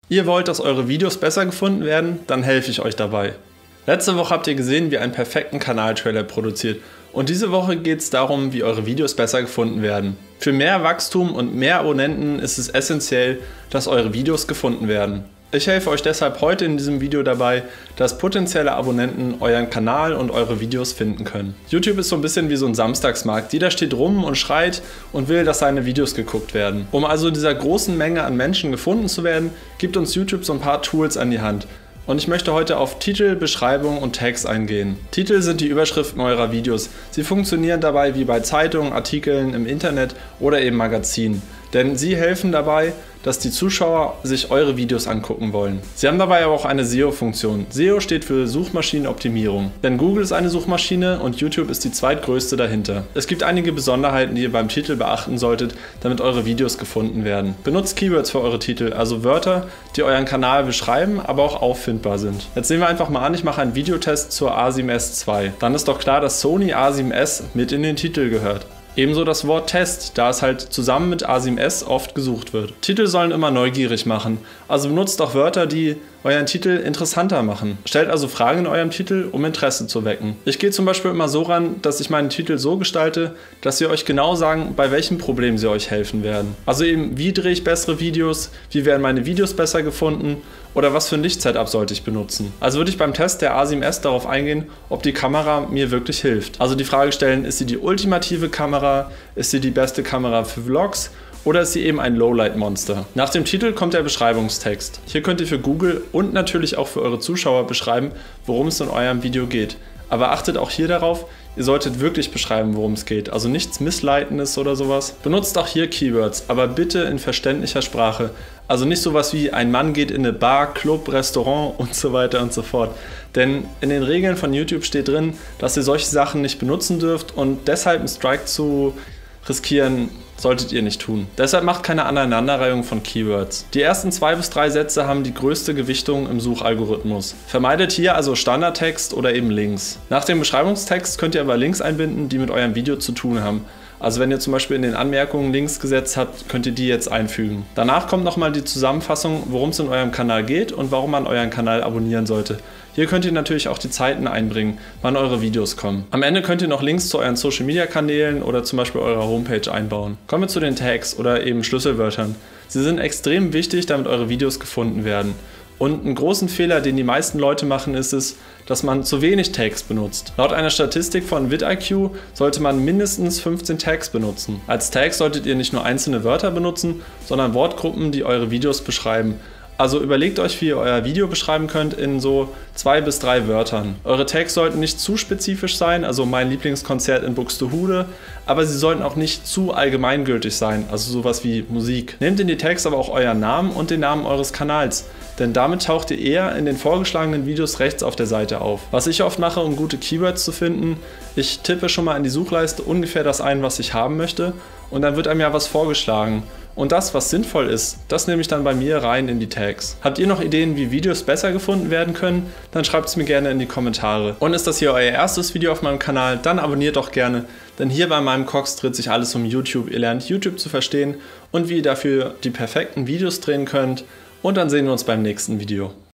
Ihr wollt, dass eure Videos besser gefunden werden? Dann helfe ich euch dabei. Letzte Woche habt ihr gesehen, wie ihr einen perfekten Kanaltrailer produziert. Und diese Woche geht es darum, wie eure Videos besser gefunden werden. Für mehr Wachstum und mehr Abonnenten ist es essentiell, dass eure Videos gefunden werden. Ich helfe euch deshalb heute in diesem Video dabei, dass potenzielle Abonnenten euren Kanal und eure Videos finden können. YouTube ist so ein bisschen wie so ein Samstagsmarkt. Jeder steht rum und schreit und will, dass seine Videos geguckt werden. Um also dieser großen Menge an Menschen gefunden zu werden, gibt uns YouTube so ein paar Tools an die Hand. Und ich möchte heute auf Titel, Beschreibung und Tags eingehen. Titel sind die Überschriften eurer Videos. Sie funktionieren dabei wie bei Zeitungen, Artikeln im Internet oder eben Magazinen. Denn sie helfen dabei, dass die Zuschauer sich eure Videos angucken wollen. Sie haben dabei aber auch eine SEO-Funktion. SEO steht für Suchmaschinenoptimierung. Denn Google ist eine Suchmaschine und YouTube ist die zweitgrößte dahinter. Es gibt einige Besonderheiten, die ihr beim Titel beachten solltet, damit eure Videos gefunden werden. Benutzt Keywords für eure Titel, also Wörter, die euren Kanal beschreiben, aber auch auffindbar sind. Jetzt sehen wir einfach mal an, ich mache einen Videotest zur A7S II. Dann ist doch klar, dass Sony A7S mit in den Titel gehört. Ebenso das Wort Test, da es halt zusammen mit A7S oft gesucht wird. Titel sollen immer neugierig machen, also benutzt auch Wörter, die euren Titel interessanter machen. Stellt also Fragen in eurem Titel, um Interesse zu wecken. Ich gehe zum Beispiel immer so ran, dass ich meinen Titel so gestalte, dass sie euch genau sagen, bei welchem Problem sie euch helfen werden. Also eben, wie drehe ich bessere Videos, wie werden meine Videos besser gefunden oder was für ein Lichtsetup sollte ich benutzen. Also würde ich beim Test der A7S darauf eingehen, ob die Kamera mir wirklich hilft. Also die Frage stellen, ist sie die ultimative Kamera, ist sie die beste Kamera für Vlogs? Oder ist sie eben ein Lowlight-Monster? Nach dem Titel kommt der Beschreibungstext. Hier könnt ihr für Google und natürlich auch für eure Zuschauer beschreiben, worum es in eurem Video geht. Aber achtet auch hier darauf, ihr solltet wirklich beschreiben, worum es geht. Also nichts Missleitendes oder sowas. Benutzt auch hier Keywords, aber bitte in verständlicher Sprache. Also nicht sowas wie ein Mann geht in eine Bar, Club, Restaurant und so weiter und so fort. Denn in den Regeln von YouTube steht drin, dass ihr solche Sachen nicht benutzen dürft und deshalb einen Strike zu riskieren, solltet ihr nicht tun. Deshalb macht keine Aneinanderreihung von Keywords. Die ersten 2 bis 3 Sätze haben die größte Gewichtung im Suchalgorithmus. Vermeidet hier also Standardtext oder eben Links. Nach dem Beschreibungstext könnt ihr aber Links einbinden, die mit eurem Video zu tun haben. Also wenn ihr zum Beispiel in den Anmerkungen Links gesetzt habt, könnt ihr die jetzt einfügen. Danach kommt nochmal die Zusammenfassung, worum es in eurem Kanal geht und warum man euren Kanal abonnieren sollte. Hier könnt ihr natürlich auch die Zeiten einbringen, wann eure Videos kommen. Am Ende könnt ihr noch Links zu euren Social Media Kanälen oder zum Beispiel eurer Homepage einbauen. Kommen wir zu den Tags oder eben Schlüsselwörtern. Sie sind extrem wichtig, damit eure Videos gefunden werden. Und einen großen Fehler, den die meisten Leute machen, ist es, dass man zu wenig Tags benutzt. Laut einer Statistik von vidIQ sollte man mindestens 15 Tags benutzen. Als Tags solltet ihr nicht nur einzelne Wörter benutzen, sondern Wortgruppen, die eure Videos beschreiben. Also überlegt euch, wie ihr euer Video beschreiben könnt in so 2 bis 3 Wörtern. Eure Tags sollten nicht zu spezifisch sein, also mein Lieblingskonzert in Buxtehude, aber sie sollten auch nicht zu allgemeingültig sein, also sowas wie Musik. Nehmt in die Tags aber auch euren Namen und den Namen eures Kanals, denn damit taucht ihr eher in den vorgeschlagenen Videos rechts auf der Seite auf. Was ich oft mache, um gute Keywords zu finden, ich tippe schon mal in die Suchleiste ungefähr das ein, was ich haben möchte und dann wird einem ja was vorgeschlagen. Und das, was sinnvoll ist, das nehme ich dann bei mir rein in die Tags. Habt ihr noch Ideen, wie Videos besser gefunden werden können? Dann schreibt es mir gerne in die Kommentare. Und ist das hier euer erstes Video auf meinem Kanal, dann abonniert doch gerne, denn hier bei meinem Cox dreht sich alles um YouTube. Ihr lernt YouTube zu verstehen und wie ihr dafür die perfekten Videos drehen könnt. Und dann sehen wir uns beim nächsten Video.